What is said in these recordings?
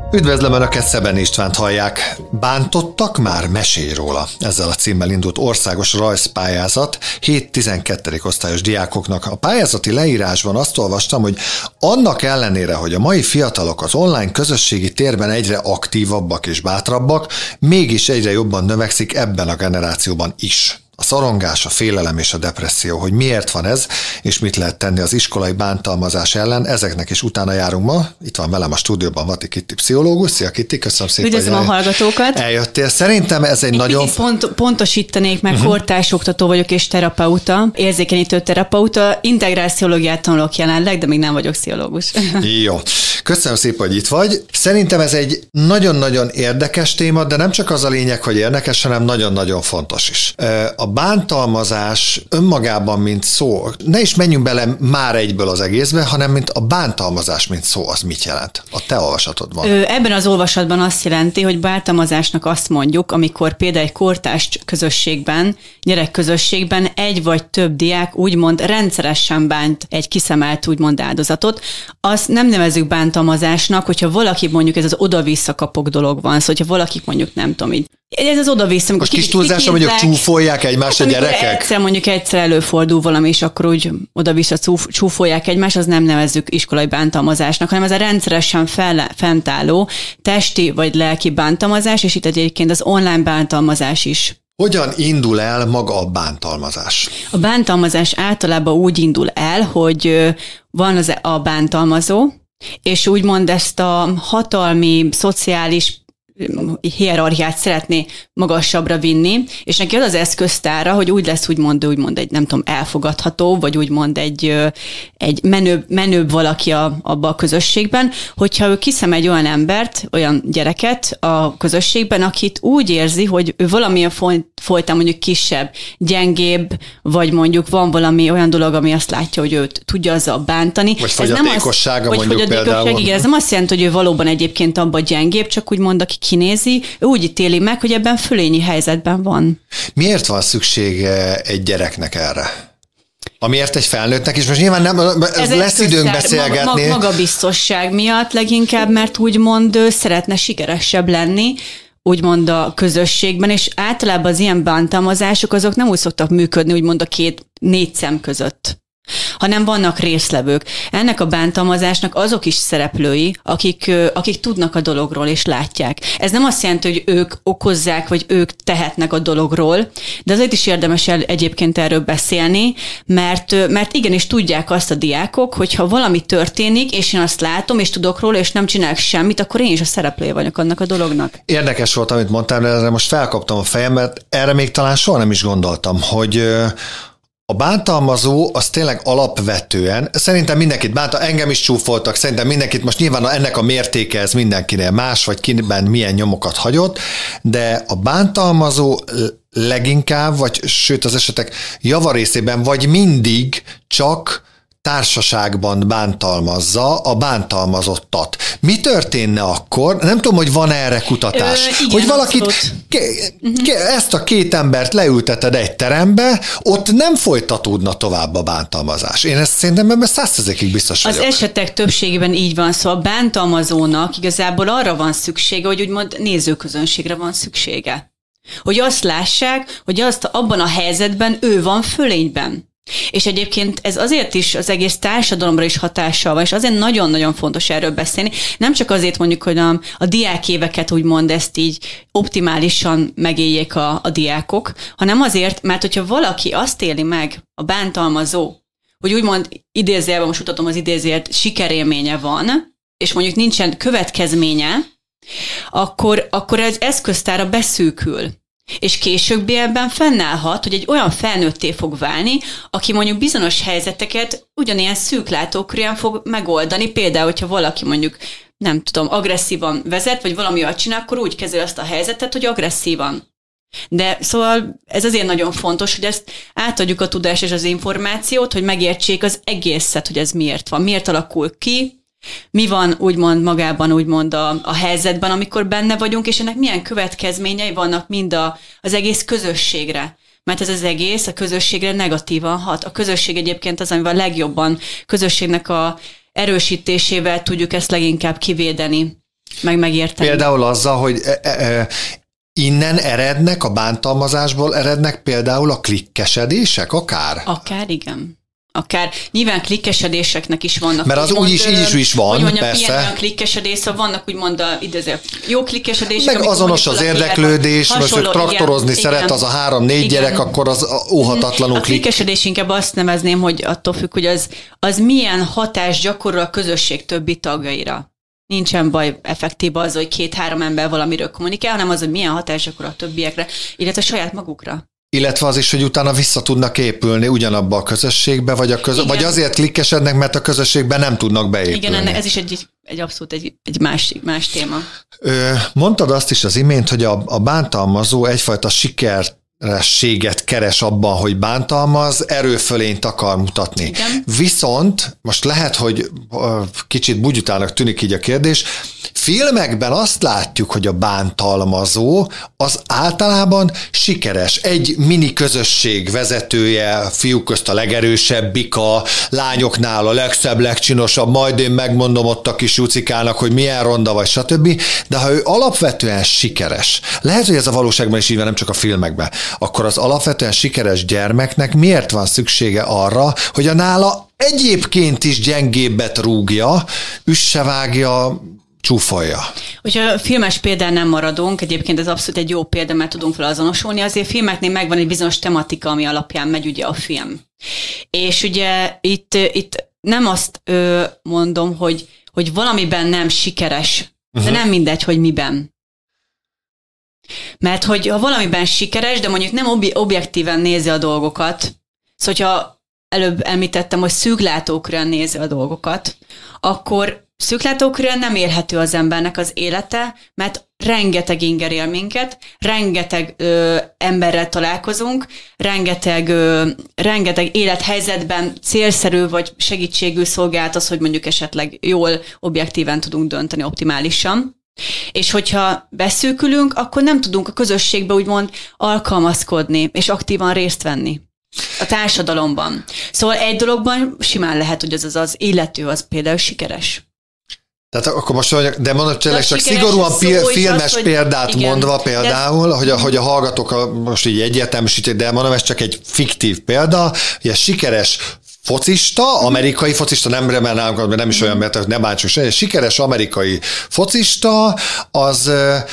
Üdvözlöm Önöket, Szebeni Istvánt hallják. Bántottak már? Mesélj róla. Ezzel a címmel indult országos rajzpályázat 7-12. osztályos diákoknak. A pályázati leírásban azt olvastam, hogy annak ellenére, hogy a mai fiatalok az online közösségi térben egyre aktívabbak és bátrabbak, mégis egyre jobban növekszik ebben a generációban is. A szorongás, a félelem és a depresszió, hogy miért van ez, és mit lehet tenni az iskolai bántalmazás ellen, ezeknek is utána járunk ma. Itt van velem a stúdióban Vati Kitti pszichológus. Szia Kitti, köszönöm szépen. Üdvözlöm a hallgatókat. Eljöttél. Szerintem ez egy nagyon... Pontosítanék meg, kortárs oktató vagyok és terapeuta, érzékenyítő terapeuta, integráciológiát tanulok jelenleg, de még nem vagyok pszichológus. Jó. Köszönöm szépen, hogy itt vagy. Szerintem ez egy nagyon-nagyon érdekes téma, de nem csak az a lényeg, hogy érdekes, hanem nagyon-nagyon fontos is. A bántalmazás önmagában, mint szó, ne is menjünk bele már egyből az egészbe, hanem mint a bántalmazás, mint szó, az mit jelent? A te olvasatodban. Ebben az olvasatban azt jelenti, hogy bántalmazásnak azt mondjuk, amikor például egy kortárs közösségben, gyerekközösségben egy vagy több diák úgymond rendszeresen bánt egy kiszemelt úgymond áldozatot, azt nem nevezzük bántalmazásnak, hogyha valaki mondjuk ez az oda-vissza kapok dolog van, szóval hogyha valaki mondjuk nem tudom így. Ez az oda-vissza. Most kis túlzása mondjuk csúfolják egymást a gyerekek? Egyszer előfordul valami, és akkor úgy oda-vissza csúfolják egymást, az nem nevezzük iskolai bántalmazásnak, hanem ez a rendszeresen fentálló testi vagy lelki bántalmazás, és itt egyébként az online bántalmazás is. Hogyan indul el maga a bántalmazás? A bántalmazás általában úgy indul el, hogy van a bántalmazó, és úgymond ezt a hatalmi, szociális hierarchiát szeretné magasabbra vinni, és neki az az eszköztára, hogy úgy lesz úgymond egy, nem tudom, elfogadható, vagy úgymond egy menőbb valaki abba a közösségben, hogyha ő kiszem egy olyan embert, olyan gyereket a közösségben, akit úgy érzi, hogy ő valamilyen folytán mondjuk kisebb, gyengébb, vagy mondjuk van valami olyan dolog, ami azt látja, hogy őt tudja azzal bántani. Vagy fogyatékossága mondjuk például. Igen, ez nem azt jelenti, hogy ő valóban egyébként abban gyengébb, csak úgymond aki kinézi, ő úgy ítéli meg, hogy ebben fölényi helyzetben van. Miért van szüksége egy gyereknek erre? Amiért egy felnőttnek is, most nyilván nem, lesz időnk beszélgetni. Magabiztosság miatt leginkább, mert úgymond szeretne sikeresebb lenni, úgymond a közösségben, és általában az ilyen bántalmazások azok nem úgy szoktak működni, úgymond a négy szem között, hanem vannak részlevők. Ennek a bántalmazásnak azok is szereplői, akik tudnak a dologról és látják. Ez nem azt jelenti, hogy ők okozzák, vagy ők tehetnek a dologról, de azért is érdemes egyébként erről beszélni, mert igenis tudják azt a diákok, hogy ha valami történik, és én azt látom, és tudok róla, és nem csinálok semmit, akkor én is a szereplője vagyok annak a dolognak. Érdekes volt, amit mondtál, de erre most felkaptam a fejem, mert erre még talán soha nem is gondoltam, hogy a bántalmazó az tényleg alapvetően, szerintem mindenkit bánta, engem is csúfoltak, szerintem mindenkit, most nyilván ennek a mértéke ez mindenkinél más, vagy kiben milyen nyomokat hagyott, de a bántalmazó leginkább, vagy sőt az esetek javarészében, vagy mindig csak társaságban bántalmazza a bántalmazottat. Mi történne akkor? Nem tudom, hogy van erre kutatás. Igen, hogy valakit, ezt a két embert leülteted egy terembe, ott nem folytatódna tovább a bántalmazás. Én ezt szerintem ebben 100%-ig biztos vagyok. Az esetek többségében így van, szóval a bántalmazónak igazából arra van szüksége, hogy úgymond nézőközönségre van szüksége. Hogy azt lássák, hogy abban a helyzetben ő van fölényben. És egyébként ez azért is az egész társadalomra is hatással van, és azért nagyon-nagyon fontos erről beszélni. Nem csak azért mondjuk, hogy a diákéveket úgymond ezt így optimálisan megéljék a diákok, hanem azért, mert hogyha valaki azt éli meg, a bántalmazó, hogy úgymond idézőjelben, most mutatom az idézőjelet, sikerélménye van, és mondjuk nincsen következménye, akkor ez eszköztára beszűkül. És későbbiekben fennállhat, hogy egy olyan felnőtté fog válni, aki mondjuk bizonyos helyzeteket ugyanilyen szűklátókörűen fog megoldani. Például, hogyha valaki mondjuk, nem tudom, agresszívan vezet, vagy valami olyat csinál, akkor úgy kezeli azt a helyzetet, hogy agresszívan. De szóval ez azért nagyon fontos, hogy ezt átadjuk a tudást és az információt, hogy megértsék az egészet, hogy ez miért van, miért alakul ki, mi van úgymond magában úgymond a helyzetben, amikor benne vagyunk, és ennek milyen következményei vannak mind az egész közösségre. Mert ez az egész a közösségre negatívan hat. A közösség egyébként az, amivel legjobban közösségnek a erősítésével tudjuk ezt leginkább kivédeni. meg megérteni. Például azzal, hogy innen erednek, a bántalmazásból erednek például a klikkesedések akár? Akár, igen. Akár nyilván klikkesedéseknek is vannak. Mert az úgy is van, hogy mondjam, persze. Ilyen klikkesedés, szóval vannak úgymond jó klikkesedések. Meg azonos az érdeklődés, most hogy traktorozni szeret az a 3-4 gyerek, akkor az óhatatlanul a klikkesedés inkább azt nevezném, hogy attól függ, hogy az milyen hatást gyakorol a közösség többi tagjaira. Nincsen baj effektív az, hogy 2-3 ember valamiről kommunikál, hanem az, hogy milyen hatás gyakorol a többiekre, illetve saját magukra. Illetve az is, hogy utána vissza tudnak épülni ugyanabba a közösségbe, vagy azért klikkesednek, mert a közösségben nem tudnak beépülni. Igen, ez is egy abszolút egy más téma. Mondtad azt is az imént, hogy a bántalmazó egyfajta sikerességet keres abban, hogy bántalmaz, erőfölényt akar mutatni. Igen. Viszont, most lehet, hogy kicsit bugyutának tűnik így a kérdés, filmekben azt látjuk, hogy a bántalmazó az általában sikeres. Egy mini közösség vezetője, fiúk közt a legerősebbik, a lányoknál a legszebb, legcsinosabb, majd én megmondom ott a kis Jucikának, hogy milyen ronda vagy, stb. De ha ő alapvetően sikeres, lehet, hogy ez a valóságban is így van, nem csak a filmekben, akkor az alapvetően sikeres gyermeknek miért van szüksége arra, hogy a nála egyébként is gyengébbet rúgja, üssevágja, csúfolja. Hogyha filmes példán nem maradunk, egyébként ez abszolút egy jó példa, mert tudunk vele azonosulni, azért filmeknél megvan egy bizonyos tematika, ami alapján megy ugye a film. És ugye itt nem azt mondom, hogy valamiben nem sikeres, de nem mindegy, hogy miben. Mert ha valamiben sikeres, de mondjuk nem objektíven nézi a dolgokat, szóval hogyha előbb említettem, hogy szűklátókörűen nézi a dolgokat, akkor szűklátókörűen nem érhető az embernek az élete, mert rengeteg inger él minket, rengeteg emberrel találkozunk, rengeteg élethelyzetben célszerű vagy segítségül szolgált az, hogy mondjuk esetleg jól, objektíven tudunk dönteni optimálisan. És hogyha beszűkülünk, akkor nem tudunk a közösségbe úgymond alkalmazkodni, és aktívan részt venni a társadalomban. Szóval egy dologban simán lehet, hogy az illető az például sikeres. Tehát akkor most mondjuk, de mondom, csak szigorúan filmes példát igen, mondva például, hogy a hallgatók most így egyértelműsítik, de mondom, ez csak egy fiktív példa, hogy egy sikeres focista, amerikai focista, nem is olyan, mert ne bántsuk se, egy sikeres amerikai focista, az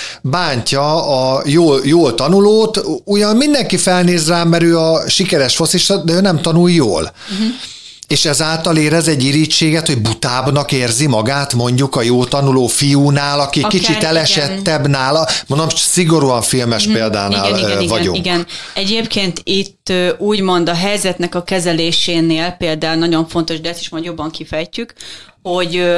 bántja a jól tanulót, ugyan mindenki felnéz rá, mert ő a sikeres focista, de ő nem tanul jól. És ezáltal érez egy irítséget, hogy butábbnak érzi magát mondjuk a jó tanuló fiúnál, aki akár kicsit elesettebb igen. nála. Mondom, szigorúan filmes példánál vagyunk. Igen. Egyébként itt úgymond a helyzetnek a kezelésénél például nagyon fontos, de ezt is majd jobban kifejtjük, hogy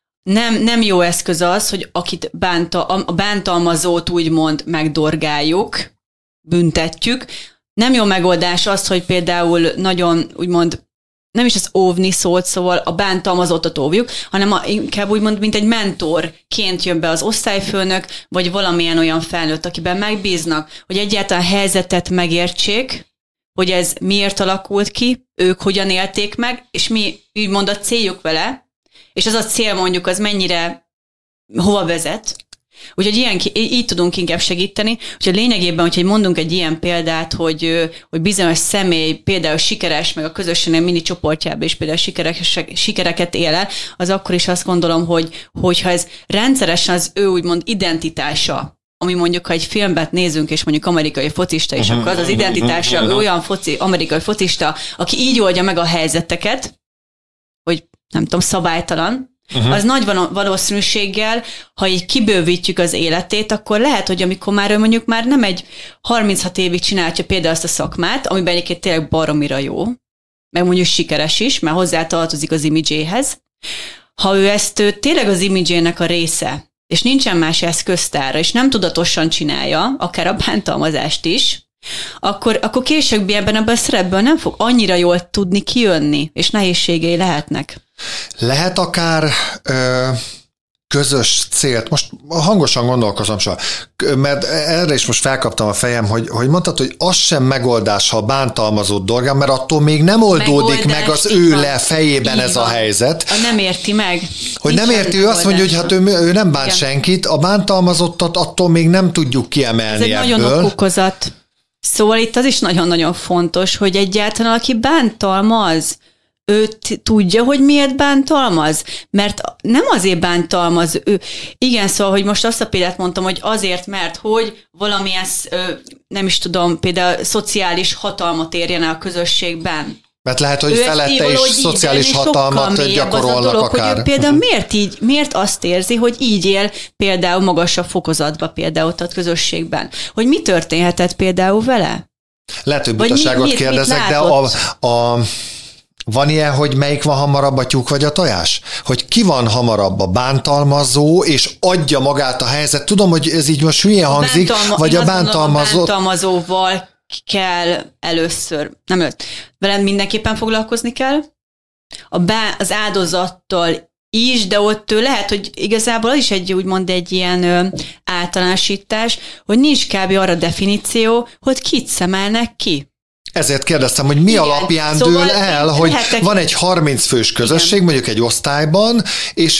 nem jó eszköz az, hogy akit a bántalmazót úgymond megdorgáljuk, büntetjük. Nem jó megoldás az, hogy például nagyon úgymond nem is az óvni szólt, szóval a bántalmazottat óvjuk, hanem inkább úgymond, mint egy mentorként jön be az osztályfőnök, vagy valamilyen olyan felnőtt, akiben megbíznak, hogy egyáltalán a helyzetet megértsék, hogy ez miért alakult ki, ők hogyan élték meg, és mi úgymond a céljuk vele, és az a cél mondjuk, az mennyire hova vezet. Úgyhogy így tudunk inkább segíteni. Úgyhogy lényegében, hogyha mondunk egy ilyen példát, hogy bizonyos személy például sikeres, meg a közösségnek mini csoportjában is például sikereket él el, az akkor is azt gondolom, hogyha ez rendszeresen az ő úgymond identitása, ami mondjuk, ha egy filmet nézünk, és mondjuk amerikai focista, és akkor az identitása, ő olyan amerikai focista, aki így oldja meg a helyzeteket, hogy nem tudom, szabálytalan, az nagy valószínűséggel, ha így kibővítjük az életét, akkor lehet, hogy amikor ő mondjuk már nem egy 36 évig csinálja például azt a szakmát, amiben egyébként tényleg baromira jó, meg mondjuk sikeres is, mert hozzá tartozik az imidzséhez. Ha ő ezt tényleg az imidzsének a része, és nincsen más eszköztára, és nem tudatosan csinálja, akár a bántalmazást is, akkor később ebben a szerepből nem fog annyira jól tudni kijönni, és nehézségei lehetnek. Lehet akár közös célt, most hangosan gondolkozom soha, mert erre is most felkaptam a fejem, hogy mondtad, hogy az sem megoldás, ha bántalmazott dolgán, mert attól még nem oldódik meg az ő fejében ez a helyzet. Nem érti meg. Hogy nem érti, ő azt mondja, hogy hát ő nem bánt senkit, a bántalmazottat attól még nem tudjuk kiemelni ebből. Ez egy nagyon okokozat. Szóval itt az is nagyon-nagyon fontos, hogy egyáltalán aki bántalmaz, ő tudja, hogy miért bántalmaz? Mert nem azért bántalmaz ő. Igen, szóval, hogy most azt a példát mondtam, hogy azért, mert hogy valamilyen, nem is tudom, például szociális hatalmat érjen el a közösségben. Mert lehet, hogy felette is szociális hatalmat gyakorolnak dolog, akár. Hogy ő például miért azt érzi, hogy így él például magasabb fokozatban például a közösségben? Hogy mi történhetett például vele? Lehet, hogy butaságot kérdezek, de van ilyen, hogy melyik van hamarabb, a tyúk vagy a tojás? Hogy ki van hamarabb, a bántalmazó, és adja magát a helyzet? Tudom, hogy ez így most hülyén hangzik, vagy a bántalmazó. A bántalmazóval kell először, velem mindenképpen foglalkozni kell, az áldozattal is, de ott lehet, hogy igazából az is egy ilyen általánosítás, hogy nincs kb. Arra definíció, hogy kit szemelnek ki. Ezért kérdeztem, hogy mi alapján dől el, hogy van egy 30 fős közösség, mondjuk egy osztályban, és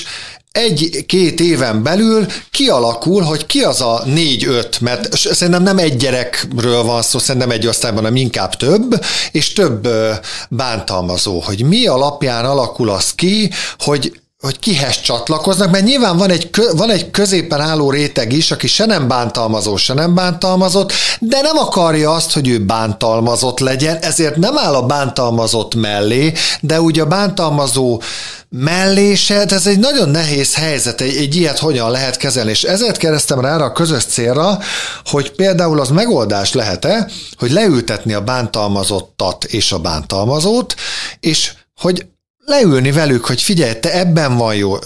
1-2 éven belül kialakul, hogy ki az a 4-5, mert szerintem nem egy gyerekről van szó, szerintem egy osztályban, hanem inkább több, és több bántalmazó, hogy mi alapján alakul az ki, hogy kihez csatlakoznak, mert nyilván van egy középen álló réteg is, aki se nem bántalmazó, se nem bántalmazott, de nem akarja azt, hogy ő bántalmazott legyen, ezért nem áll a bántalmazott mellé, de ugye a bántalmazó mellé se, ez egy nagyon nehéz helyzet, egy ilyet hogyan lehet kezelni, és ezért kérdeztem rá a közös célra, hogy például az megoldás lehet-e, hogy leültetni a bántalmazottat és a bántalmazót, és hogy leülni velük, hogy figyelj, te ebben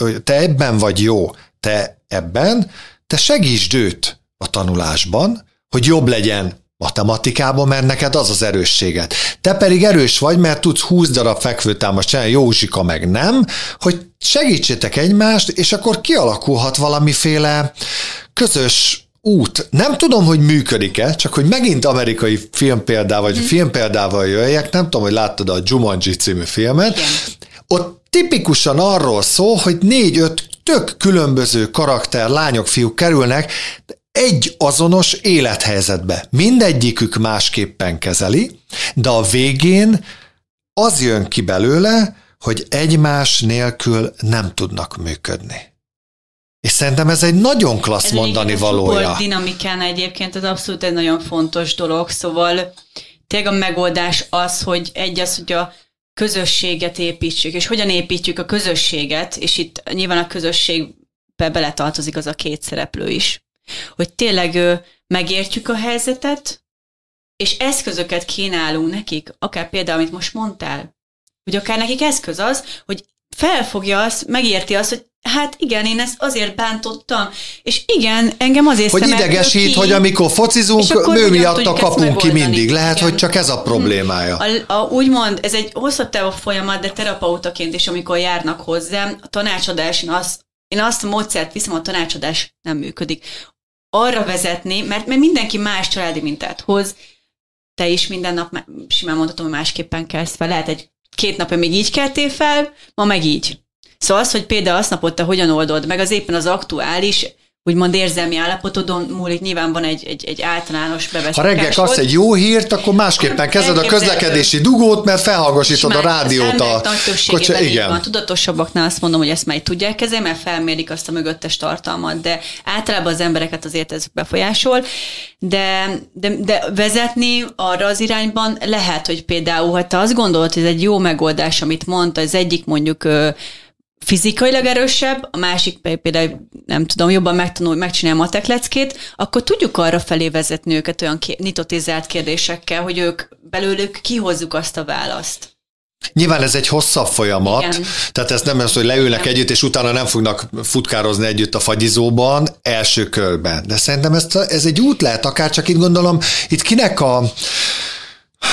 vagy jó, te ebben, te segítsd őt a tanulásban, hogy jobb legyen matematikában, mert neked az az erősséged. Te pedig erős vagy, mert tudsz 20 darab fekvőtámaszt csinálni, Józsika meg nem, hogy segítsétek egymást, és akkor kialakulhat valamiféle közös út. Nem tudom, hogy működik-e, csak hogy megint amerikai filmpéldával, vagy filmpéldával jöjjek, nem tudom, hogy láttad a Jumanji című filmet. Igen. Ott tipikusan arról szól, hogy 4-5 tök különböző karakter, lányok, fiúk kerülnek egy azonos élethelyzetbe. Mindegyikük másképpen kezeli, de a végén az jön ki belőle, hogy egymás nélkül nem tudnak működni. És szerintem ez egy nagyon klassz mondani valója. Ez dinamikán egyébként ez abszolút egy nagyon fontos dolog, szóval tényleg a megoldás az, hogy hogy a közösséget építsük, és hogyan építjük a közösséget, és itt nyilván a közösségbe beletartozik az a két szereplő is. Hogy tényleg megértjük a helyzetet, és eszközöket kínálunk nekik, akár például, amit most mondtál, hogy akár nekik eszköz az, hogy felfogja azt, megérti azt, hogy hát igen, én ezt azért bántottam, és igen, engem azért hogy idegesít, hogy amikor focizunk, nő miatt kapunk ki mindig. Lehet, igen. Hogy csak ez a problémája. Úgymond, ez egy hosszabb távú folyamat, de terapeutaként is, amikor járnak hozzám, a tanácsadás, én azt a módszert viszem, a tanácsadás nem működik. Arra vezetni, mert mindenki más családi mintát hoz, te is minden nap, simán mondhatom, hogy másképpen kelsz fel, lehet 2 napja még így keltél fel, ma meg így. Szóval az, hogy például azt napot te hogyan oldod meg, az éppen az aktuális, úgymond érzelmi állapotodon múlik, nyilván van egy általános bevett. Ha reggel kapsz egy jó hírt, akkor másképpen kezded a közlekedési dugót, mert felhangosítod a rádiót. Igen. Van. Tudatosabbaknál azt mondom, hogy ezt már tudják kezelni, mert felmérik azt a mögöttes tartalmat, de általában az embereket azért ez befolyásol, de vezetni arra az irányban lehet, hogy például, ha te azt gondolod, hogy ez egy jó megoldás, amit mondta, az egyik mondjuk fizikailag erősebb, a másik például, nem tudom, jobban megcsinálja a matekleckét, akkor tudjuk arra felé vezetni őket olyan nyitott és zárt kérdésekkel, hogy ők belőlük kihozzuk azt a választ. Nyilván ez egy hosszabb folyamat, igen. Tehát ez nem az, hogy leülnek együtt, és utána nem fognak futkározni együtt a fagyizóban első körben. De szerintem ez egy út lehet, akár csak itt gondolom, itt kinek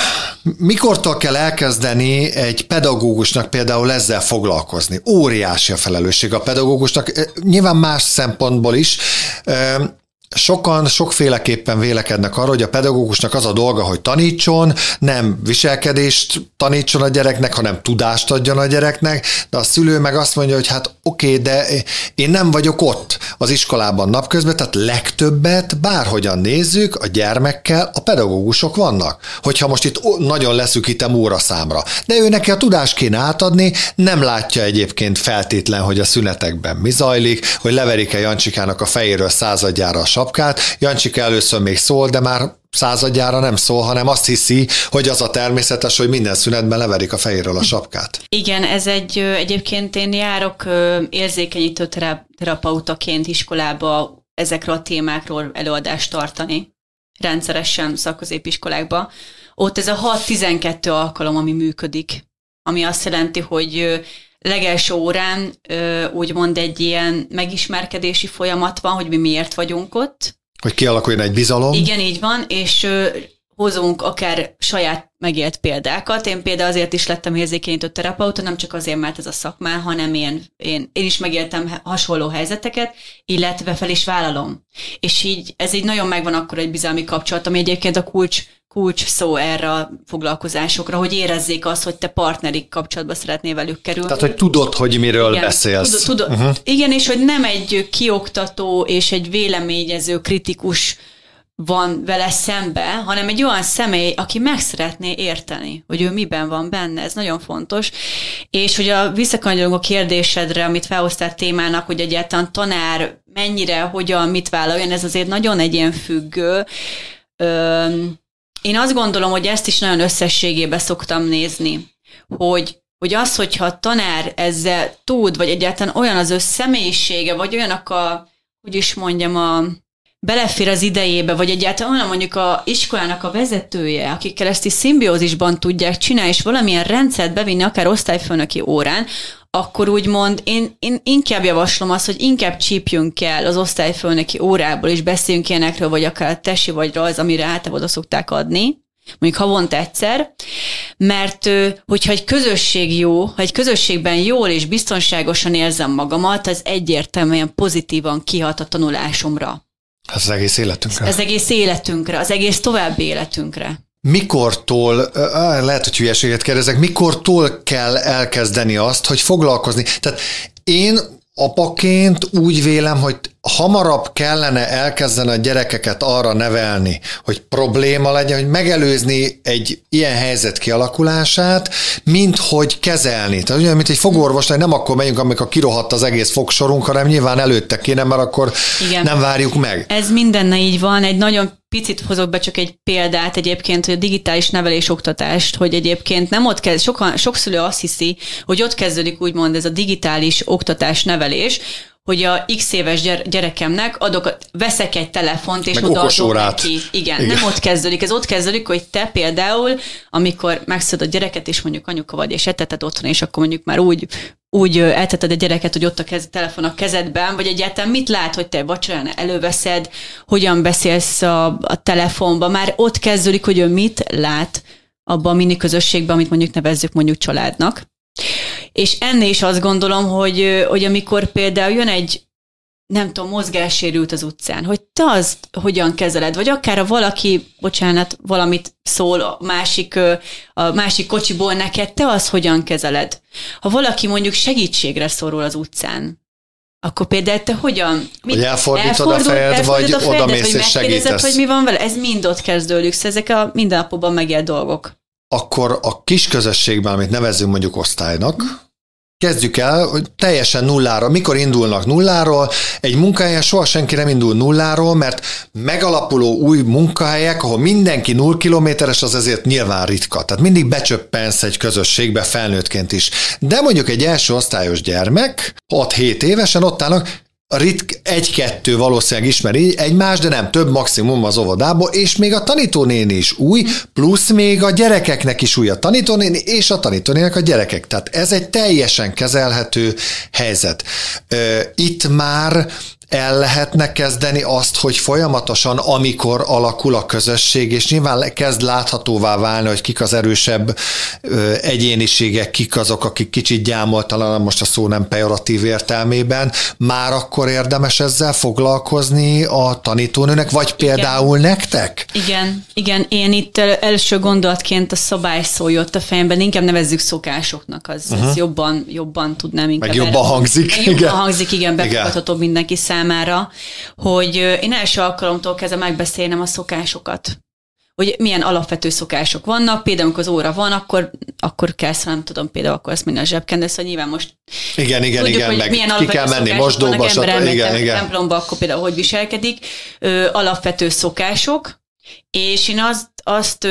Mikortól kell elkezdeni egy pedagógusnak például ezzel foglalkozni? Óriási a felelősség a pedagógusnak, nyilván más szempontból is. Sokan sokféleképpen vélekednek arra, hogy a pedagógusnak az a dolga, hogy tanítson, nem viselkedést tanítson a gyereknek, hanem tudást adjon a gyereknek, de a szülő meg azt mondja, hogy hát oké, de én nem vagyok ott az iskolában napközben, tehát legtöbbet, bárhogyan nézzük, a gyermekkel a pedagógusok vannak. Hogyha most itt nagyon leszűkítem óraszámra, de ő neki a tudást kéne átadni, nem látja egyébként feltétlen, hogy a szünetekben mi zajlik, hogy leverik-e Jancsikának a fejéről századjára a sapkát. Jancsika először még szól, de már századjára nem szól, hanem azt hiszi, hogy az a természetes, hogy minden szünetben leverik a fejéről a sapkát. Igen, ez egyébként én járok érzékenyítő terapeutaként iskolába ezekről a témákról előadást tartani, rendszeresen szakközépiskolákba. Ott ez a 6-12 alkalom, ami működik, ami azt jelenti, hogy legelső órán úgymond egy ilyen megismerkedési folyamat van, hogy mi miért vagyunk ott. Hogy kialakuljon egy bizalom. Igen, így van, és hozunk akár saját megélt példákat. Én például azért is lettem érzékenyítő terapeuta, nem csak azért, mert ez a szakmám, hanem én is megéltem hasonló helyzeteket, illetve fel is vállalom. És így ez így nagyon megvan akkor egy bizalmi kapcsolat, ami egyébként a kulcs szó erre a foglalkozásokra, hogy érezzék azt, hogy te partneri kapcsolatba szeretnél velük kerülni. Tehát, hogy tudod, hogy miről beszélsz. Tudod. Igen, és hogy nem egy kioktató és egy véleményező kritikus van vele szembe, hanem egy olyan személy, aki meg szeretné érteni, hogy ő miben van benne, ez nagyon fontos. És hogy visszakanyarodunk a kérdésedre, amit felhoztál témának, hogy egyáltalán tanár mennyire, hogyan, mit vállaljon, ez azért nagyon egyénfüggő. Én azt gondolom, hogy ezt is nagyon összességében szoktam nézni, hogy az, hogyha a tanár ezzel tud, vagy egyáltalán olyan az ő személyisége, vagy olyanak belefér az idejébe, vagy egyáltalán olyan mondjuk a iskolának a vezetője, akikkel ezt is szimbiózisban tudják csinálni, és valamilyen rendszert bevinni, akár osztályfőnöki órán, akkor úgymond én inkább javaslom azt, hogy inkább csípjünk el az osztályfőnöki órából, és beszéljünk ilyenekről, vagy akár tesi vagy rajz, amire általában oda szokták adni, mondjuk havonta egyszer, mert hogyha egy közösség jó, ha egy közösségben jól és biztonságosan érzem magamat, az egyértelműen pozitívan kihat a tanulásomra. Ez az egész életünkre. Ez egész életünkre, az egész további életünkre. Mikortól, lehet, hogy hülyeséget kérdezek, mikortól kell elkezdeni azt, hogy foglalkozni? Tehát én apaként úgy vélem, hogy hamarabb kellene elkezdeni a gyerekeket arra nevelni, hogy probléma legyen, hogy megelőzni egy ilyen helyzet kialakulását, mint hogy kezelni. Tehát ugyan, mint egy fogorvosnál, nem akkor megyünk, amikor kirohadt az egész fogsorunk, hanem nyilván előtte kéne, mert akkor igen, nem várjuk meg. Ez mindenne így van, egy nagyon picit hozok be csak egy példát egyébként, hogy a digitális nevelés-oktatást, hogy egyébként nem ott kezd, sok szülő azt hiszi, hogy ott kezdődik úgymond ez a digitális oktatás-nevelés, hogy a x éves gyerekemnek veszek egy telefont, és meg odaadom neki. Igen, nem ott kezdődik. Ez ott kezdődik, hogy te például, amikor megszülöd a gyereket, és mondjuk anyuka vagy, és eteted otthon, és akkor mondjuk már úgy elteted a gyereket, hogy ott a telefon a kezedben, vagy egyáltalán mit lát, hogy te vacsorán előveszed, hogyan beszélsz a telefonban, már ott kezdődik, hogy ő mit lát abban a mini közösségben, amit mondjuk nevezzük mondjuk családnak. És ennél is azt gondolom, hogy amikor például jön egy, nem tudom, mozgássérült az utcán, hogy te azt hogyan kezeled, vagy akár ha valaki, valamit szól a másik kocsiból neked, te azt hogyan kezeled. Ha valaki mondjuk segítségre szorul az utcán, akkor például te hogyan? Hogy elfordítod a fejed, vagy odamész és segítesz. Hogy mi van vele? Ez mind ott kezdődik, ezek a mindennapokban megélt dolgok. Akkor a kis közösségben, amit nevezzünk mondjuk osztálynak, kezdjük el, hogy teljesen nulláról. Mikor indulnak nulláról? Egy munkahelyen soha senki nem indul nulláról, mert megalapuló új munkahelyek, ahol mindenki 0 kilométeres, az ezért nyilván ritka. Tehát mindig becsöppensz egy közösségbe felnőttként is. De mondjuk egy első osztályos gyermek, 6-7 évesen ott állnak, egy-kettő valószínűleg ismeri egymást, de nem több, maximum az óvodából, és még a tanítónéni is új, plusz még a gyerekeknek is új a tanítónéni, és a tanítónének a gyerekek. Tehát ez egy teljesen kezelhető helyzet. Itt már el lehetne kezdeni azt, hogy folyamatosan, amikor alakul a közösség, és nyilván kezd láthatóvá válni, hogy kik az erősebb egyéniségek, kik azok, akik kicsit gyámoltalan, most a szó nem pejoratív értelmében, már akkor érdemes ezzel foglalkozni a tanítónőnek, vagy például nektek? Igen, én itt első gondolatként a szabályszó jött a fejemben, inkább nevezzük szokásoknak, az jobban tudnám inkább. Meg jobban hangzik. Jobban hangzik, igen, befogadhatóbb mindenki számára, hogy én első alkalomtól kezdve megbeszélnem a szokásokat. Hogy milyen alapvető szokások vannak, például amikor az óra van, akkor kell, nem tudom, például akkor ezt minden zsebkendő, szóval nyilván most igen, meg ki kell menni mosdóba, igen. Templomba, akkor például hogy viselkedik, alapvető szokások, és én azt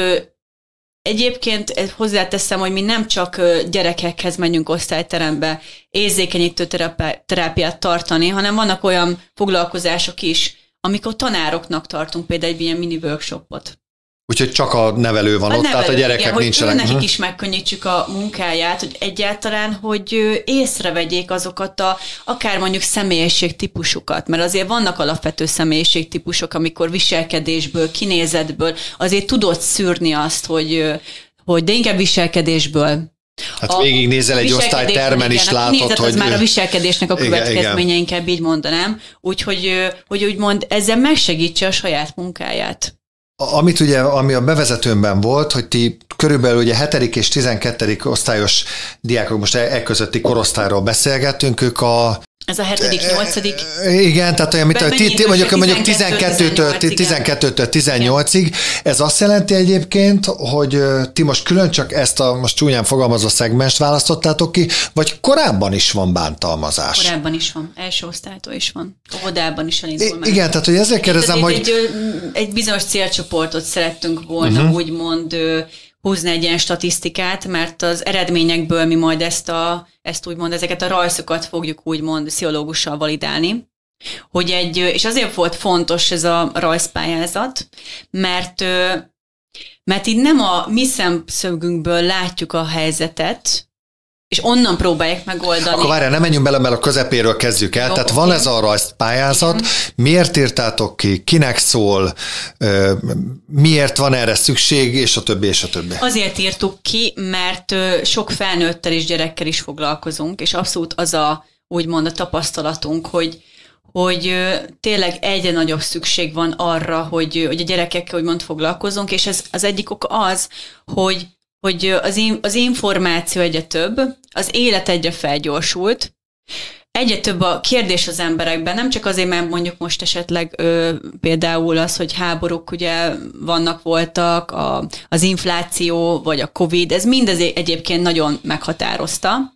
egyébként hozzáteszem, hogy mi nem csak gyerekekhez menjünk osztályterembe érzékenyítő terápiát tartani, hanem vannak olyan foglalkozások is, amikor tanároknak tartunk például egy ilyen mini workshopot. Úgyhogy csak a nevelő van ott, tehát a gyerekek igen, nincsenek. Hogy nekik is megkönnyítsük a munkáját, hogy egyáltalán, hogy észrevegyék azokat akár mondjuk személyiségtípusokat, mert azért vannak alapvető személyiségtípusok, amikor viselkedésből, kinézetből azért tudod szűrni azt, hogy de inkább viselkedésből. Hát végignézel egy osztálytermen is látod, hogy... az már a viselkedésnek a következménye, inkább így mondanám. Úgyhogy úgymond ezzel megsegítse a saját munkáját. Ami a bevezetőmben volt, hogy ti körülbelül ugye 7. és 12. osztályos diákok, most közötti korosztályról beszélgettünk, ők ez a 7.-8. Igen, tehát olyan, mondjuk 12-től 18-ig. Ez azt jelenti egyébként, hogy ti most külön csak ezt a most csúnyán fogalmazó szegmenst választottátok ki, vagy korábban is van bántalmazás? Korábban is van, első osztálytól is van. Óvodában is elindul meg. Igen, tehát hogy ezért kérdezem, hogy... Egy bizonyos célcsoportot szerettünk volna úgymond húzni egy ilyen statisztikát, mert az eredményekből mi majd ezt úgymond, ezeket a rajzokat fogjuk úgymond pszichológussal validálni. És azért volt fontos ez a rajzpályázat, mert így nem a mi szemszögünkből látjuk a helyzetet, és onnan próbálják megoldani. Akkor várjál, ne menjünk bele, mert a közepéről kezdjük el. Tehát van ez a rajzpályázat, miért írtátok ki, kinek szól, miért van erre szükség, és a többi, és a többi. Azért írtuk ki, mert sok felnőttel és gyerekkel is foglalkozunk, és abszolút az úgymond a tapasztalatunk, hogy tényleg egyre nagyobb szükség van arra, hogy a gyerekekkel úgymond foglalkozunk, és ez az egyik ok az, hogy az információ egyre több, az élet egyre felgyorsult, egyre több a kérdés az emberekben, nem csak azért, mert mondjuk most esetleg például az, hogy háborúk ugye voltak, az infláció, vagy a Covid, ez mind egyébként nagyon meghatározta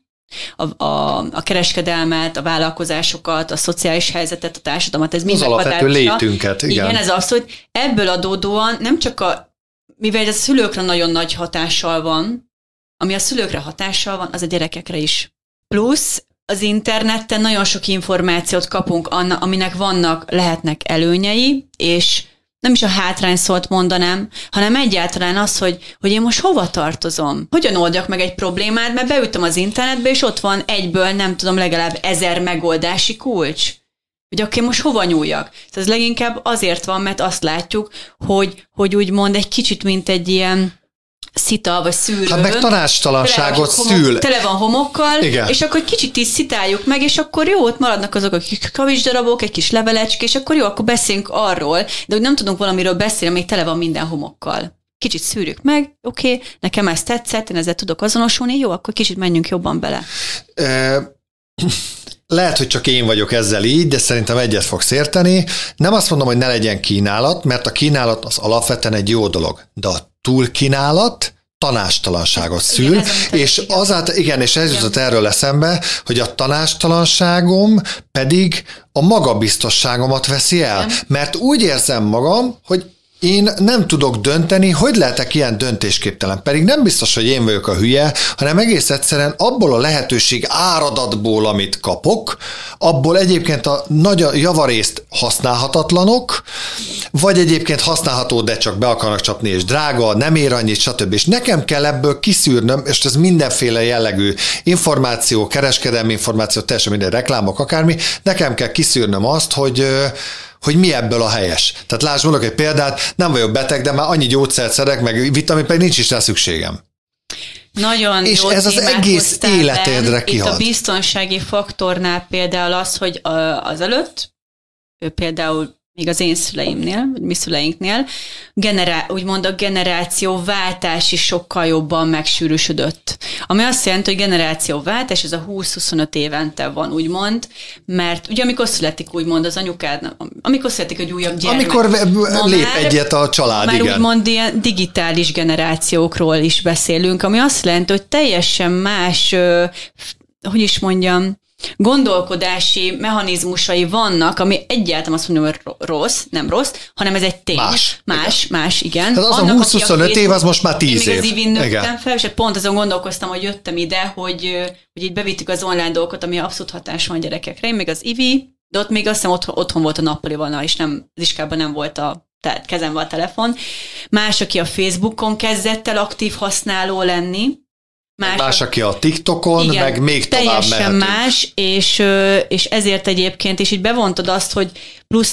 a kereskedelmet, a vállalkozásokat, a szociális helyzetet, a társadalmat, ez mind meghatározta. Az alapvető létünket, igen. Igen, ez az, hogy ebből adódóan nem csak mivel ez a szülőkre nagyon nagy hatással van, ami a szülőkre hatással van, az a gyerekekre is. Plusz az interneten nagyon sok információt kapunk, aminek lehetnek előnyei, és nem is a hátrány szót mondanám, hanem egyáltalán az, hogy én most hova tartozom. Hogyan oldjak meg egy problémát, mert beütöm az internetbe, és ott van egyből, nem tudom, legalább 1000 megoldási kulcs. Hogy akkor most hova nyúljak? Ez leginkább azért van, mert azt látjuk, hogy úgymond egy kicsit, mint egy ilyen szita, vagy szűrő. Hát meg tanácstalanságot szül. Tele van homokkal, igen. És akkor kicsit is szitáljuk meg, és akkor jó, ott maradnak azok a kis kavicsdarabok, egy kis levelecske, és akkor jó, akkor beszélünk arról, de hogy nem tudunk valamiről beszélni, még tele van minden homokkal. Kicsit szűrjük meg, oké, nekem ez tetszett, én ezzel tudok azonosulni, jó, akkor kicsit menjünk jobban bele. Lehet, hogy csak én vagyok ezzel így, de szerintem egyet fogsz érteni. Nem azt mondom, hogy ne legyen kínálat, mert a kínálat az alapvetően egy jó dolog, de a túlkínálat tanástalanságot szül, igen, és és ez jutott erről eszembe, hogy a tanástalanságom pedig a magabiztosságomat veszi el, igen. Mert úgy érzem magam, hogy én nem tudok dönteni, hogy lehetek ilyen döntésképtelen. Pedig nem biztos, hogy én vagyok a hülye, hanem egész egyszerűen abból a lehetőség áradatból, amit kapok, abból egyébként a nagy javarészt használhatatlanok, vagy egyébként használható, de csak be akarnak csapni, és drága, nem ér annyit, stb. És nekem kell ebből kiszűrnöm, és ez mindenféle jellegű információ, kereskedelmi információ, teljesen minden reklámok, akármi, nekem kell kiszűrnöm azt, hogy mi ebből a helyes. Tehát lásd, mondok egy példát, nem vagyok beteg, de már annyi gyógyszert szedek, meg vitamin, pedig nincs is rá szükségem. Nagyon és jó ez az egész életedre kihat. Itt a biztonsági faktornál például az, hogy azelőtt, például még az én szüleimnél, vagy mi szüleinknél, úgymond a generációváltás is sokkal jobban megsűrűsödött. Ami azt jelenti, hogy generációváltás, ez a 20-25 évente van, úgymond, mert ugye amikor születik úgymond az anyukád, amikor születik egy újabb gyermek. Amikor lép egyet a család, már igen. úgymond ilyen digitális generációkról is beszélünk, ami azt jelenti, hogy teljesen más, hogy is mondjam, gondolkodási mechanizmusai vannak, ami egyáltalán azt mondom, hogy nem rossz, hanem ez egy tény. Más, igen. Tehát az a 20-25 év, az most már 10 év. Én még az Ivin nőttem fel, és pont azon gondolkoztam, hogy jöttem ide, hogy így bevittük az online dolgokat, ami abszolút hatás van a gyerekekre. Én még az Ivi, de ott még azt hiszem otthon volt a nappalival, és az iskában nem volt tehát kezemben a telefon. Más, aki a Facebookon kezdett el aktív használó lenni, Más, aki a TikTokon, igen, meg még tovább mehetünk. Teljesen más, és ezért egyébként, és így bevontad azt, hogy plusz,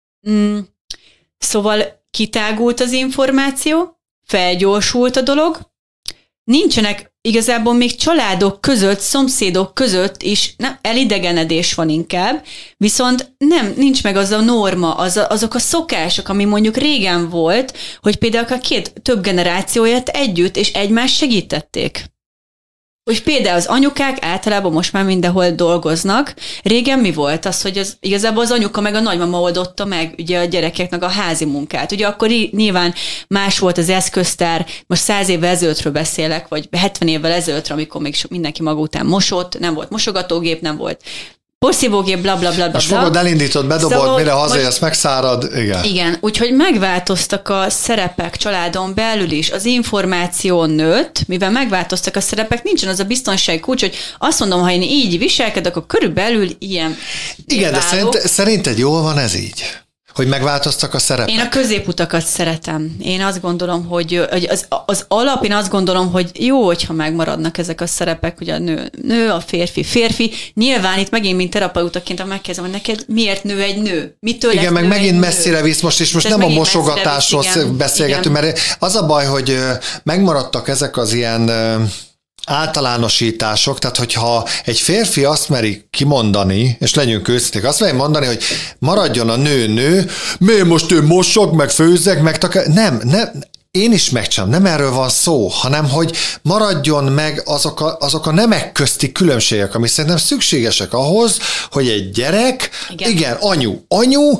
szóval kitágult az információ, felgyorsult a dolog, nincsenek igazából még családok között, szomszédok között is elidegenedés van inkább, viszont nincs meg az a norma, azok a szokások, ami mondjuk régen volt, hogy például a több generációját együtt és egymást segítették. Hogy például az anyukák általában most már mindenhol dolgoznak. Régen mi volt az, hogy igazából az anyuka meg a nagymama oldotta meg ugye a gyerekeknek a házi munkát. Ugye akkor nyilván más volt az eszköztár, most 100 évvel ezelőttről beszélek, vagy 70 évvel ezelőttre, amikor még mindenki maga után mosott, nem volt mosogatógép, nem volt porszívógép, blablabla. Most fogod, elindítod, bedobod, szóval, mire hazaérsz, megszárad. Igen, úgyhogy megváltoztak a szerepek családon belül is. Az információ nőtt, mivel megváltoztak a szerepek, nincsen az a biztonsági kulcs, hogy azt mondom, ha én így viselkedek, akkor körülbelül ilyen. Igen, de szerinted jól van ez így? Hogy megváltoztak a szerepek? Én a középutakat szeretem. Én azt gondolom, hogy az alap, én azt gondolom, hogy jó, hogyha megmaradnak ezek a szerepek, hogy a nő, a férfi. Nyilván itt megint, mint terapeutaként megkezdem, hogy neked miért nő egy nő? Mitől igen, meg megint messzire visz most, és most nem a mosogatásról beszélgetünk, mert az a baj, hogy megmaradtak ezek az ilyen általánosítások, tehát hogyha egy férfi azt meri kimondani, és legyünk őszinték, azt meri mondani, hogy maradjon a nő, miért most ő mosok, meg főzek, meg nem, én is megcsinálom, nem erről van szó, hanem hogy maradjon meg azok a nemek közti különbségek, ami szerintem szükségesek ahhoz, hogy egy gyerek, igen anyu,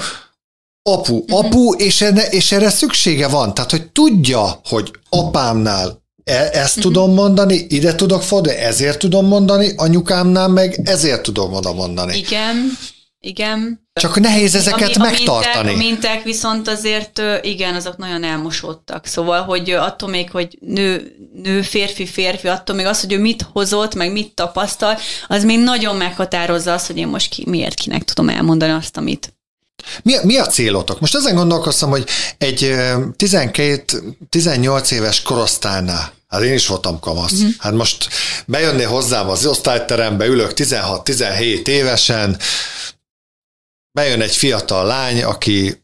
apu, és erre szüksége van, tehát hogy tudja, hogy apámnál ezt tudom mondani, ide tudok fordulni, ezért tudom mondani, anyukámnál meg ezért tudom oda mondani. Igen. Csak nehéz ezeket megtartani. A minták viszont azért, igen, azok nagyon elmosódtak. Szóval, hogy attól még, hogy nő, férfi, attól még az, hogy ő mit hozott, meg mit tapasztal, az még nagyon meghatározza azt, hogy én most miért kinek tudom elmondani azt, amit. Mi a célotok? Most ezen gondolkoztam, hogy egy 12-18 éves korosztálynál, hát én is voltam kamasz, hát most bejönné hozzám az osztályterembe, ülök 16-17 évesen, bejön egy fiatal lány, aki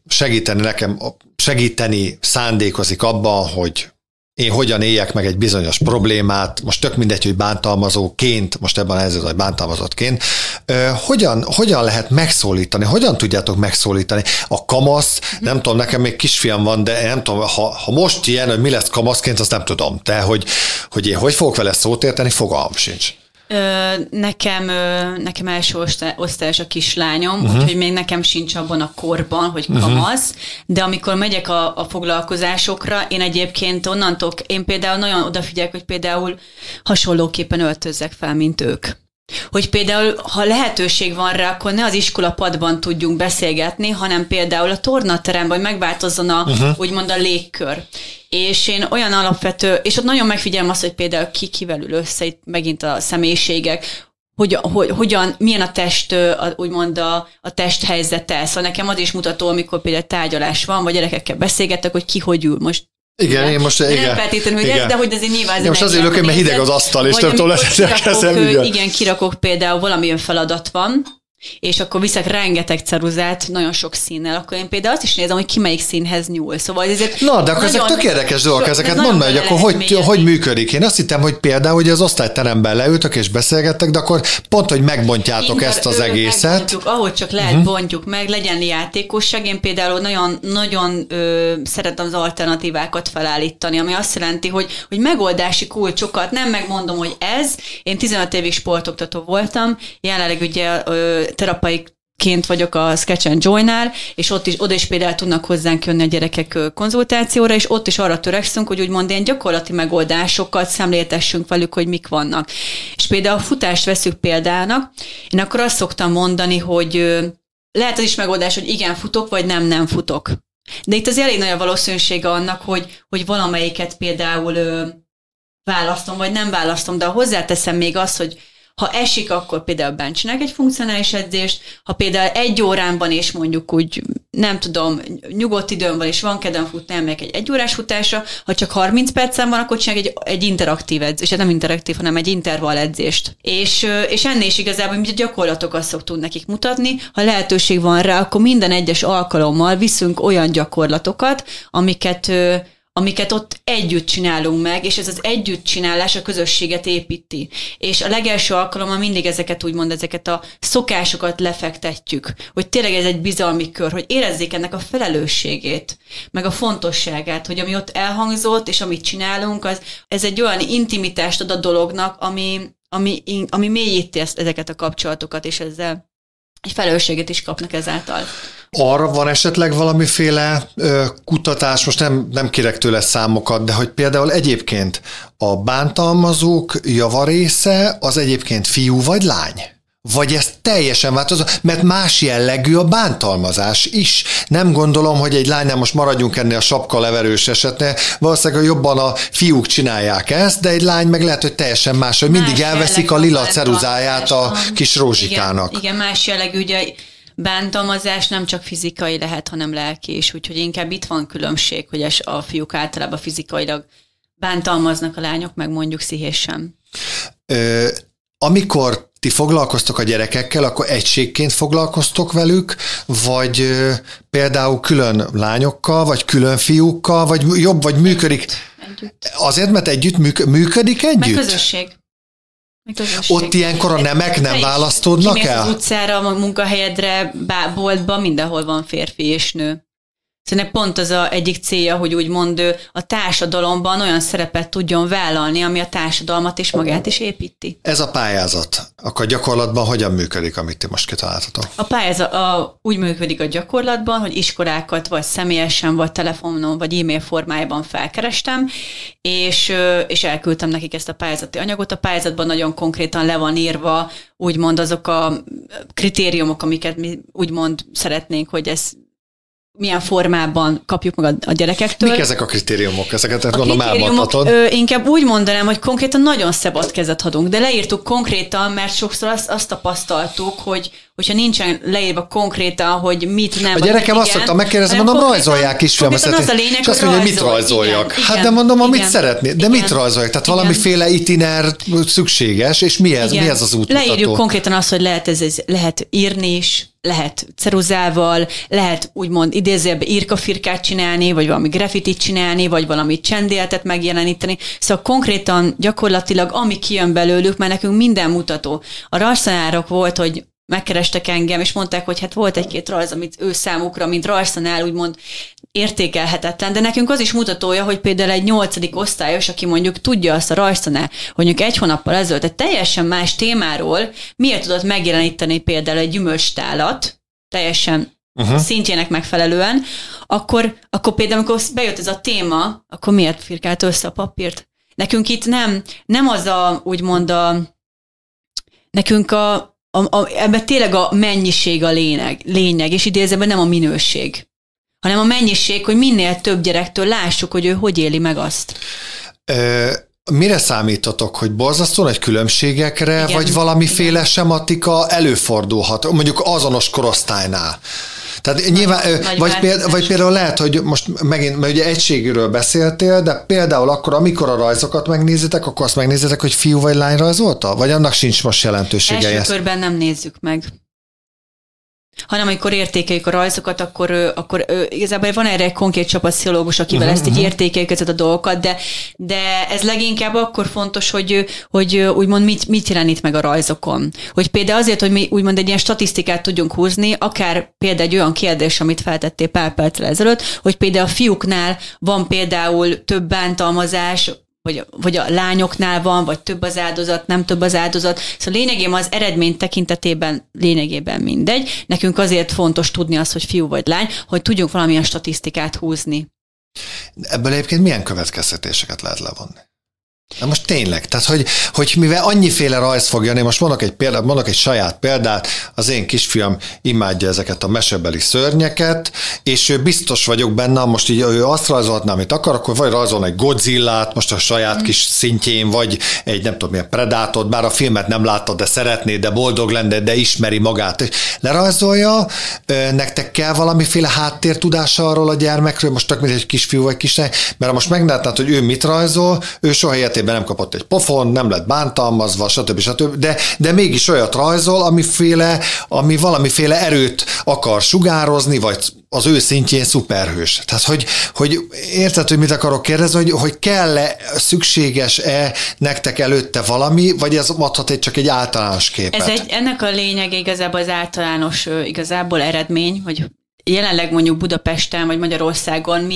segíteni szándékozik abban, hogy én hogyan éljek meg egy bizonyos problémát, most tök mindegy, hogy bántalmazóként, most ebben a helyzetben, hogy bántalmazottként, hogyan lehet megszólítani, hogyan tudjátok megszólítani? A kamasz, nem tudom, nekem még kisfiam van, de nem tudom, ha most ilyen, hogy mi lesz kamaszként, azt nem tudom. De hogy én hogy fogok vele szót érteni, fogalmam sincs. Nekem első osztályos a kislányom, úgyhogy még nekem sincs abban a korban, hogy kamasz, de amikor megyek a foglalkozásokra, én egyébként én például nagyon odafigyelek, hogy például hasonlóképpen öltözzek fel, mint ők. Hogy például, ha lehetőség van rá, akkor ne az iskolapadban tudjunk beszélgetni, hanem például a tornateremben, hogy megváltozzon úgymond a légkör. És én olyan alapvető, és ott nagyon megfigyelem azt, hogy például kivel ül össze, itt megint a személyiségek, hogyan, milyen a test, úgymond a test helyzete. Szóval nekem az is mutató, amikor például tárgyalás van, vagy gyerekekkel beszélgettek, hogy ki hogy ül most. Igen, én most... Igen. Nem feltétlenül, hogy ez, de hogy azért nyilván... Én most azért ülök, mert hideg az asztal, és nem tudom kezem. Igen, kirakok például valamilyen feladat van, és akkor viszek rengeteg ceruzát, nagyon sok színnel, akkor én például azt is nézem, hogy ki melyik színhez nyúl. Szóval ezért na, de akkor ezek tök érdekes dolgok, ezeket mondd meg, hogy akkor hogy működik. Én azt hittem, hogy például, hogy az osztályteremben leültök és beszélgettek, de akkor pont, hogy megbontjátok ezt az egészet. Ahogy csak lehet, bontjuk meg, legyen játékosság. Én például nagyon szeretem az alternatívákat felállítani, ami azt jelenti, hogy megoldási kulcsokat, nem megmondom, hogy ez. Én 15 évig sportoktató voltam, jelenleg ugye terapaiként vagyok a Sketch and Joy-nál, és oda is például tudnak hozzánk jönni a gyerekek konzultációra, és ott is arra törekszünk, hogy úgymond ilyen gyakorlati megoldásokat szemléltessünk velük, hogy mik vannak. És például a futást veszük példának, én akkor azt szoktam mondani, hogy lehet az is megoldás, hogy igen, futok, vagy nem futok. De itt az elég nagy a valószínűsége annak, hogy valamelyiket például választom, vagy nem választom, de hozzáteszem még azt, hogy ha esik, akkor például bent csinálok egy funkcionális edzést, ha például 1 órán és mondjuk úgy, nem tudom, nyugodt időm van, és van kedvem futni, elmegyek egy 1 órás futásra, ha csak 30 percem van, akkor csinálok egy interaktív edzést, és nem interaktív, hanem egy intervall edzést. És ennél is igazából mi a gyakorlatokat szoktunk nekik mutatni, ha lehetőség van rá, akkor minden egyes alkalommal viszünk olyan gyakorlatokat, amiket ott együtt csinálunk meg, és ez az együttcsinálás a közösséget építi. És a legelső alkalommal mindig ezeket a szokásokat lefektetjük, hogy tényleg ez egy bizalmi kör, hogy érezzék ennek a felelősségét, meg a fontosságát, hogy ami ott elhangzott, és amit csinálunk, ez egy olyan intimitást ad a dolognak, ami mélyíti ezeket a kapcsolatokat, és ezzel egy felelősséget is kapnak ezáltal. Arra van esetleg valamiféle kutatás, most nem kérek tőle számokat, de hogy például egyébként a bántalmazók javarésze az egyébként fiú vagy lány? Vagy ez teljesen változó? Mert más jellegű a bántalmazás is. Nem gondolom, hogy egy lánynál most maradjunk ennél a sapkaleverős esetnél, valószínűleg jobban a fiúk csinálják ezt, de egy lány meg lehet, hogy teljesen más, hogy mindig elveszik a lila ceruzáját a kis Rózsikának. Igen, más jellegű, ugye bántalmazás nem csak fizikai lehet, hanem lelki is, úgyhogy inkább itt van különbség, hogy a fiúk általában fizikailag bántalmaznak, a lányok meg mondjuk pszichésen. Amikor ti foglalkoztok a gyerekekkel, akkor egységként foglalkoztok velük, vagy például külön lányokkal, vagy külön fiúkkal, vagy jobb, vagy működik? Együtt. Azért, mert együtt működik együtt? Meg közösség. Ott ilyenkor a nemek nem választódnak el? Az utcára, a munkahelyedre, boltban, mindenhol van férfi és nő. Szerintem pont az egyik célja, hogy úgymond a társadalomban olyan szerepet tudjon vállalni, ami a társadalmat és magát is építi. Ez a pályázat, akkor gyakorlatban hogyan működik, amit ti most kitaláltatok? A pályázat úgy működik a gyakorlatban, hogy iskolákat vagy személyesen, vagy telefonon, vagy e-mail formájában felkerestem, és elküldtem nekik ezt a pályázati anyagot. A pályázatban nagyon konkrétan le van írva úgymond azok a kritériumok, amiket mi úgymond szeretnénk, hogy ez milyen formában kapjuk meg a gyerekektől. Mik ezek a kritériumok? Ezeket gondolom elmondhatod. Inkább úgy mondanám, hogy konkrétan nagyon szabad kezet adunk, de leírtuk konkrétan, mert sokszor azt tapasztaltuk, hogyha nincsen leírva konkrétan, hogy mit nem. A gyerekem azt mondta, megkérdezem, mondom, rajzolják kisfilmet. És azt mondja, hogy mit rajzoljak. Igen, hát de mondom, amit szeretnél. De mit rajzoljak? Tehát valamiféle itiner szükséges, és mi ez az útmutató? Leírjuk konkrétan azt, hogy lehet írni is, lehet ceruzával, lehet úgymond idézőjelben írkafirkát csinálni, vagy valami graffitit csinálni, vagy valami csendéltet megjeleníteni. Szóval konkrétan gyakorlatilag ami kijön belőlük, mert nekünk minden mutató. A rajztanárok volt, hogy megkerestek engem, és mondták, hogy hát volt egy-két rajz, amit ő számukra, mint rajztanár úgymond értékelhetetlen, de nekünk az is mutatója, hogy például egy 8. osztályos, aki mondjuk tudja azt a rajztanár, hogy mondjuk 1 hónappal ezelőtt egy teljesen más témáról miért tudott megjeleníteni például egy gyümölcstálat, teljesen szintjének megfelelően, akkor például, amikor bejött ez a téma, akkor miért firkált össze a papírt? Nekünk itt nem az úgymond nekünk ebben tényleg a mennyiség a lényeg, és idézőben nem a minőség, hanem a mennyiség, hogy minél több gyerektől lássuk, hogy ő hogy éli meg azt. mire számítatok, hogy borzasztó nagy különbségekre, igen, vagy valamiféle sematika előfordulhat, mondjuk azonos korosztálynál? Tehát nyilván, vagy például lehet, hogy most megint, mert ugye egységről beszéltél, de például akkor, amikor a rajzokat megnézitek, akkor azt megnézitek, hogy fiú vagy lány rajzolta? Vagy annak sincs most jelentősége? Első körben nem nézzük meg. Hanem amikor értékeljük a rajzokat, akkor igazából van erre egy konkrét csapatpszichológus, akivel ezt így értékeljük ezeket a dolgokat, de ez leginkább akkor fontos, hogy úgymond mit jelenít meg a rajzokon. Hogy például azért, hogy mi úgymond egy ilyen statisztikát tudjunk húzni, akár például egy olyan kérdés, amit feltettél pár perccel ezelőtt, hogy például a fiúknál van például több bántalmazás, vagy a lányoknál van, vagy több az áldozat, nem több az áldozat. Szóval lényegében az eredmény tekintetében lényegében mindegy. Nekünk azért fontos tudni azt, hogy fiú vagy lány, hogy tudjunk valamilyen statisztikát húzni. Ebből egyébként milyen következtetéseket lehet levonni? Na most tényleg, tehát hogy mivel annyiféle rajz fog jönni, most mondok egy saját példát, az én kisfiam imádja ezeket a mesebeli szörnyeket, és ő biztos vagyok benne, most így ő azt rajzolhatná, amit akar, akkor vagy rajzolna egy Godzillát, most a saját kis szintjén, vagy egy nem tudom milyen Predátort, bár a filmet nem láttad, de szeretné, de boldog lenne, de ismeri magát. Lerajzolja, nektek kell valamiféle háttértudása arról a gyermekről, most csak mint egy kisfiú vagy kislány, mert most meglátnád, hogy ő mit rajzol, ő soha nem kapott egy pofon, nem lett bántalmazva, stb. De mégis olyat rajzol, ami valamiféle erőt akar sugározni, vagy az ő szintjén szuperhős. Tehát, hogy érted, hogy mit akarok kérdezni, hogy kell-e, szükséges-e nektek előtte valami, vagy ez adhat csak egy általános képet? Ennek a lényeg igazából az általános igazából eredmény, hogy jelenleg mondjuk Budapesten vagy Magyarországon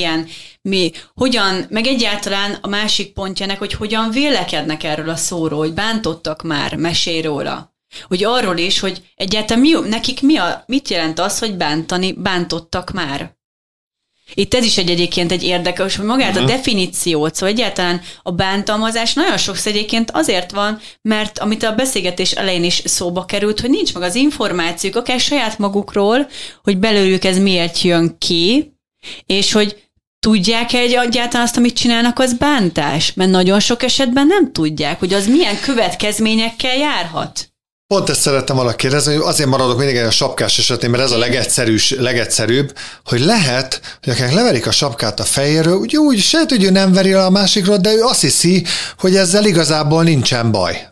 hogyan, meg egyáltalán a másik pontjának, hogy hogyan vélekednek erről a szóról, hogy bántottak már, mesélj róla. Hogy arról is, hogy egyáltalán nekik mit jelent az, hogy bántottak már. Itt ez is egyébként egy érdekes, hogy magát a definíciót, szóval egyáltalán a bántalmazás nagyon sokszor egyébként azért van, mert amit a beszélgetés elején is szóba került, hogy nincs meg az információk, akár saját magukról, hogy belőlük ez miért jön ki, és hogy tudják-e egyáltalán azt, amit csinálnak, az bántás? Mert nagyon sok esetben nem tudják, hogy az milyen következményekkel járhat. Pont ezt szerettem volna kérdezni, hogy azért maradok mindig a sapkás esetén, mert ez a legegyszerűbb, hogy lehet, hogy akár leverik a sapkát a fejéről, úgy sejt, hogy ő nem veri a másikról, de ő azt hiszi, hogy ezzel igazából nincsen baj.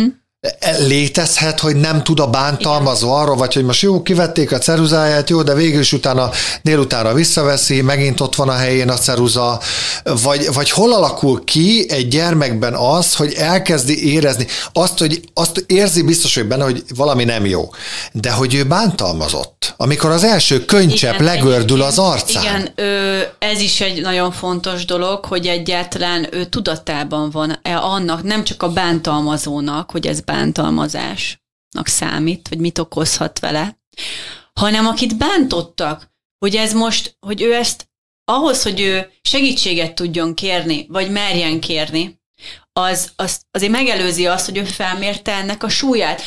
Létezhet, hogy nem tud a bántalmazó arról, vagy hogy most jó, kivették a ceruzáját, jó, de végül is utána délutánra visszaveszi, megint ott van a helyén a ceruza, vagy hol alakul ki egy gyermekben az, hogy elkezdi érezni, azt érzi biztos, hogy benne, hogy valami nem jó, de hogy ő bántalmazott, amikor az első könycsepp legördül az arcán. Igen, ez is egy nagyon fontos dolog, hogy egyáltalán ő tudatában van annak, nem csak a bántalmazónak, hogy ez bántalmazásnak számít, vagy mit okozhat vele, hanem akit bántottak, hogy ez most, hogy ő ezt ahhoz, hogy ő segítséget tudjon kérni, vagy merjen kérni, azért megelőzi azt, hogy ő felmérte ennek a súlyát.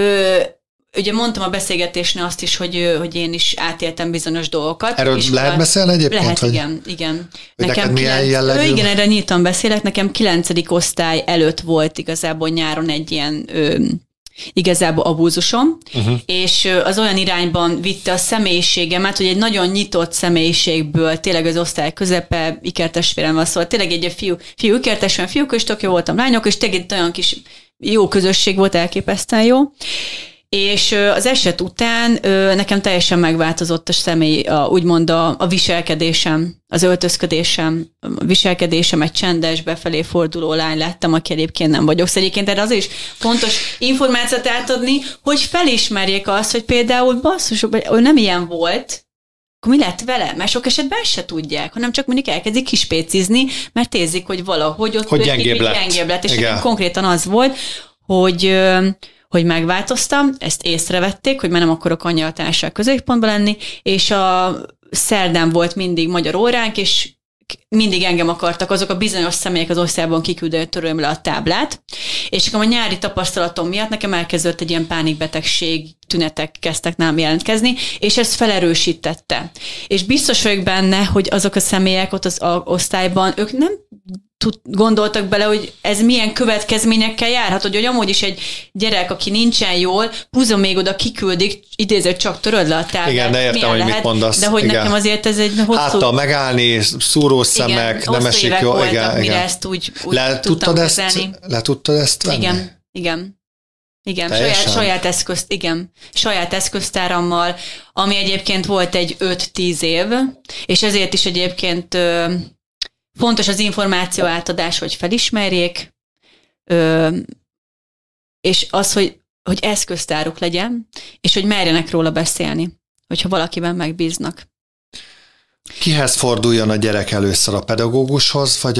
Ugye mondtam a beszélgetésnél azt is, hogy én is átéltem bizonyos dolgokat. Erről lehet beszélni egyébként? Lehet, igen. Nekem milyen jellegű? Igen, erre nyíltan beszélek. Nekem 9. osztály előtt volt igazából nyáron egy ilyen igazából abúzusom, és az olyan irányban vitte a személyiségemet, hogy egy nagyon nyitott személyiségből, tényleg az osztály közepe, ikertestvérem van, szóval tényleg egy fiú ikertestvérem, fiúk is tök jó voltam, lányok, és tényleg egy olyan kis jó közösség volt, elképesztően jó. És az eset után nekem teljesen megváltozott a személy, úgymond a viselkedésem, az öltözködésem, a viselkedésem, egy csendes, befelé forduló lány lettem, aki egyébként nem vagyok. Szóval egyébként erre az is fontos információt átadni, hogy felismerjék azt, hogy például basszus, ő nem ilyen volt, akkor mi lett vele? Mert sok esetben ezt se tudják, hanem csak mondjuk elkezdik kispécizni, mert érzik, hogy valahogy ott gyengébb lett. És nekem konkrétan az volt, hogy megváltoztam, ezt észrevették, hogy már nem akarok annyi a társaság középpontban lenni, és a szerdán volt mindig magyar óránk, és mindig engem akartak azok a bizonyos személyek az osztályban kiküldeni, töröljem le a táblát, és akkor a nyári tapasztalatom miatt nekem elkezdődött egy ilyen pánikbetegség, tünetek kezdtek nálam jelentkezni, és ez felerősítette. És biztos vagyok benne, hogy azok a személyek ott az osztályban, ők nem gondoltak bele, hogy ez milyen következményekkel járhat, hogy amúgy is egy gyerek, aki nincsen jól, pluszon még oda kiküldik, idézett csak töröd le a táblát. Igen, de értem, hogy mit mondasz. De hogy nekem azért ez egy hosszú... Háttal megállni, szúrószemek, nem esik jól. Igen, mire ezt úgy tudtam kezelni. Le tudtad ezt venni? Igen, saját eszköztárammal, ami egyébként volt egy 5-10 év, és ezért is egyébként fontos az információ átadás, hogy felismerjék, és az, hogy eszköztáruk legyen, és hogy merjenek róla beszélni, hogyha valakiben megbíznak. Kihez forduljon a gyerek először, a pedagógushoz, vagy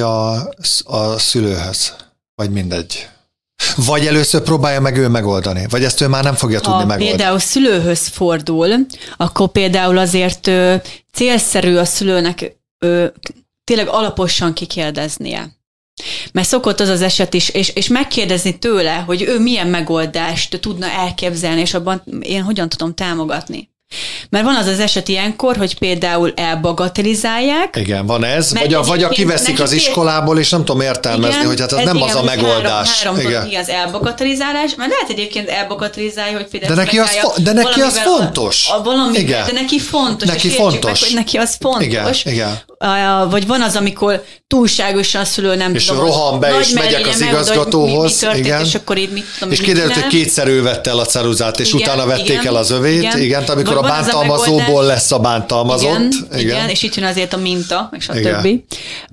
a szülőhöz? Vagy mindegy? Vagy először próbálja meg ő megoldani? Vagy ezt ő már nem fogja tudni megoldani? Ha például szülőhöz fordul, akkor például azért célszerű a szülőnek tényleg alaposan kikérdeznie. Mert szokott az eset is, és megkérdezni tőle, hogy ő milyen megoldást tudna elképzelni, és abban én hogyan tudom támogatni. Mert van az eset ilyenkor, hogy például elbagatelizálják. Igen, van ez. Vagy a kiveszik az iskolából, és nem tudom értelmezni, igen, hogy hát ez nem az a megoldás. Három az elbagatelizálás, mert lehet egyébként elbagatelizálni, hogy például de neki az fontos. Igen. De neki fontos. Neki fontos. Meg, hogy neki az fontos. Igen. Vagy van az, amikor túlságosan a szülő nem és tudom. És rohan be, és megyek az igazgatóhoz. Mi történt, igen. És akkor itt mit tudom. És kiderült, hogy kétszer ő vette el a ceruzát, és utána vették el az övét. Igen, amikor a bántalmazóból lesz a bántalmazott. Igen, és itt jön azért a minta, és a többi.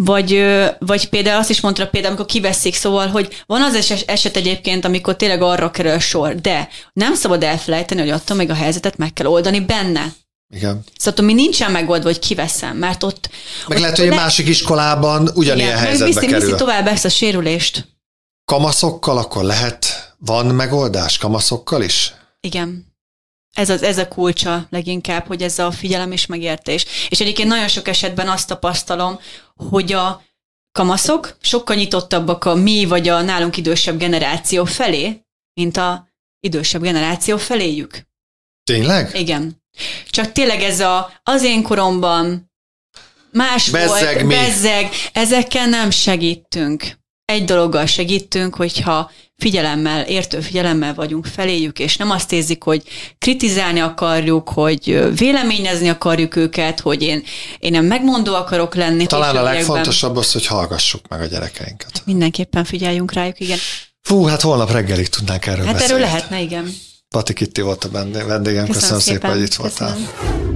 Vagy például azt is mondta, például, amikor kiveszik, szóval, hogy van az eset egyébként, amikor tényleg arra kerül sor, de nem szabad elfelejteni, hogy attól még a helyzetet meg kell oldani benne. Igen. Szóval mi nincsen megoldva, hogy kiveszem, mert ott... Meg lehet, hogy egy másik iskolában ugyanilyen helyzetbe kerül. Viszi tovább ezt a sérülést. Kamaszokkal akkor van megoldás? Kamaszokkal is? Igen. Ez a kulcsa leginkább, hogy ez a figyelem és megértés. És egyébként nagyon sok esetben azt tapasztalom, hogy a kamaszok sokkal nyitottabbak a mi vagy a nálunk idősebb generáció felé, mint a idősebb generáció feléjük. Tényleg? Igen. Csak tényleg ez az én koromban más bezzeg, ezekkel nem segítünk. Egy dologgal segítünk, hogyha értő figyelemmel vagyunk feléjük, és nem azt érzik, hogy kritizálni akarjuk, hogy véleményezni akarjuk őket, hogy én nem megmondó akarok lenni. Talán a legfontosabb az, hogy hallgassuk meg a gyerekeinket. Mindenképpen figyeljünk rájuk, igen. Fú, hát holnap reggelig tudnánk erről beszélni. Erről lehetne, igen. Pati Kitti volt a vendégem, köszönöm szépen, hogy itt voltál.